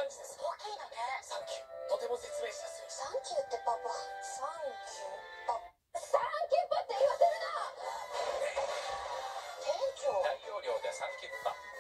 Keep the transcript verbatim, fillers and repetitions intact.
毎日です。大きいのね。サンキュー。とても説明しやすい。 サンキューってパパ。サンキューパパ。サンキューパって言わせるな。店長。 大容量でサンキューパ。